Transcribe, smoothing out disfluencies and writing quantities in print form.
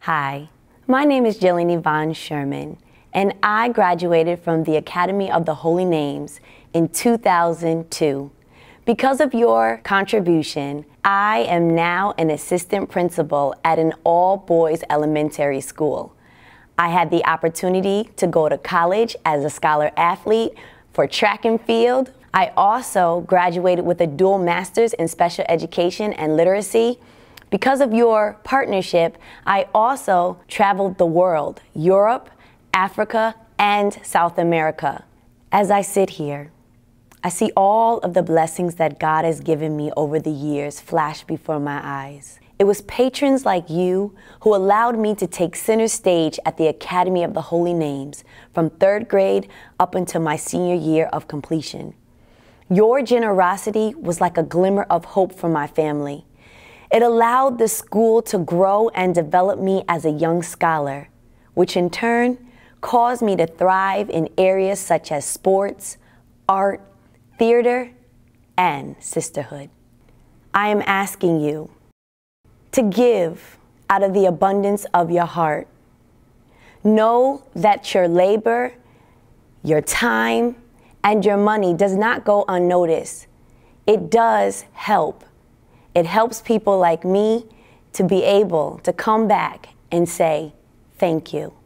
Hi, my name is Jillian Sherman, and I graduated from the Academy of the Holy Names in 2002. Because of your contribution, I am now an assistant principal at an all-boys elementary school. I had the opportunity to go to college as a scholar athlete for track and field. I also graduated with a dual master's in special education and literacy. Because of your partnership, I also traveled the world, Europe, Africa, and South America. As I sit here, I see all of the blessings that God has given me over the years flash before my eyes. It was patrons like you who allowed me to take center stage at the Academy of the Holy Names from 3rd grade up until my senior year of completion. Your generosity was like a glimmer of hope for my family. It allowed the school to grow and develop me as a young scholar, which in turn caused me to thrive in areas such as sports, art, theater, and sisterhood. I am asking you to give out of the abundance of your heart. Know that your labor, your time, and your money does not go unnoticed. It does help. It helps people like me to be able to come back and say, thank you.